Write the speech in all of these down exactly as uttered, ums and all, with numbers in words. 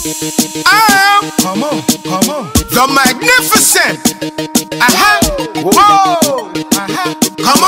I am, come on, come on, the magnificent. Aha, whoa, aha, come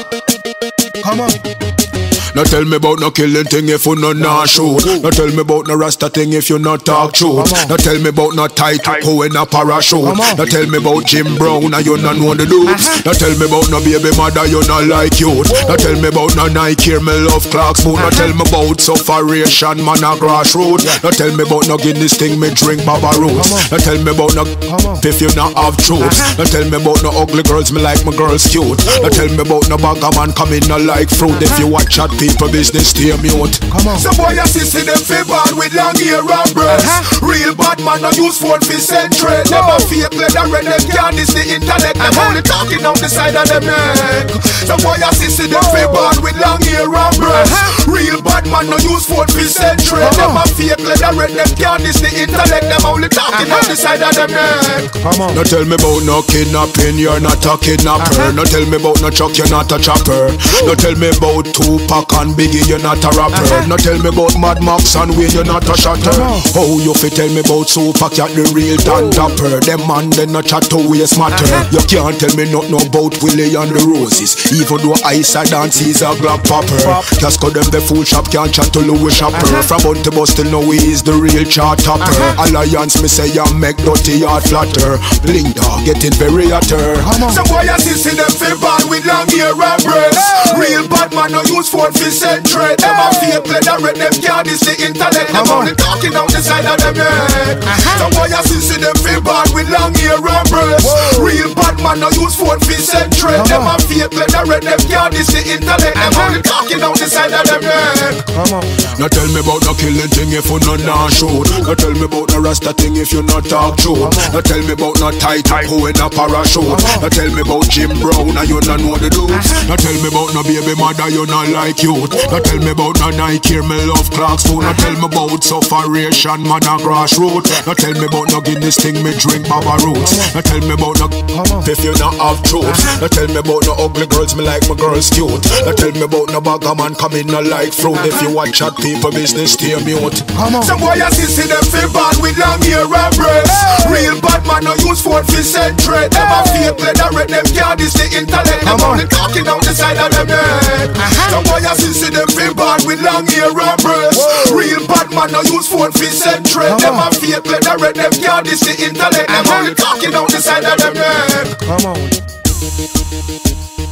on, come on. Now tell me about no killing thing if you no not shoot. Now tell me about no rasta thing if you not talk truth. Now tell me about no tight who in a parachute. Now tell me about Jim Brown and you not know the dudes. Now tell me about no baby mother you not like youth. Now tell me about no Nike me love Clarks boot. Now tell me about sufferation man a grassroots. Now tell me about no Guinness thing me drink Baba Roots. Now tell me about no if you not have truth. Now tell me about no ugly girls me like my girls cute. Now tell me about no bagger man coming no like fruit. If you watch chat people business stay mute. Come on. Some boy you see see them feel bad with long hair and breasts. Uh-huh. Real bad man no use phone for century. Never fake leather red them can't this the intellect. Them uh-huh. only talking on the side of them neck. Some boy you see see them feel bad with long hair and breasts. Uh-huh. Real bad man no use phone for century. Uh-huh. Never fake leather red them can't this the intellect. Them only talking uh-huh. on the side of them neck. Come on. No tell me about no kidnapping, you're not a kidnapper. Uh-huh. No tell me about no chuck, you're not a chopper. Uh-huh. No tell me about Tupac and Biggie, you're not a rapper. Uh-huh. No tell me about Mad Max and Wayne, you're not a shatter. Uh-huh. How you fi tell me about Tupac, you're the real Dan Dapper. Them man they not chat to waste matter. Uh-huh. You can't tell me nothing about Willie and the Roses. Even though Ice a dance is a Glock popper. Pop. Just cause them the full shop can't chat to Louis Shopper. Uh-huh. From Bounty Bus till now he is the real chart topper. Uh-huh. Alliance me say you make dirty heart flatter. Bling dog getting very hotter. Some boy you see see them feel bad with long hair and breasts. Hey. Real bad man no use phone for century. Them a fake leather red them can't this the intellect. Them only talking on the side of them neck. Uh-huh. Some boy you see see them feel bad with long hair and breasts. Real bad man no use phone for century. Them a fake leather red them can't this the intellect. Them only talking on the side of them neck. Come on. Now tell me about no killing thing if you no not shoot. Now tell me about no rasta thing if you not talk truth. Now tell me about no tight who in a parachute. Now tell me about Jim Brown and you not know the dudes. Now tell me about no baby mother you not like youth. Now tell me about no Nike me love Clarks boot. Now tell me about sufferation man a grassroots. Now tell me about no Guinness thing me drink Baba Roots. Now tell me about no if you not have truth. Now tell me about no ugly girls me like my girls cute. Now tell me about no bagger man coming no like fruit. If you watch chat people business stay mute. Some boy you see see them feel bad with long hair and breasts. Real bad man no use phone for century. Them a fake leather red them can't this the intellect. Them only talking on the side of them neck. Some boy you see see them feel bad with long hair and breasts. Real bad man no use phone for century. Them a fake leather red them can't this the intellect. Them only talking on the side of them neck. Come on.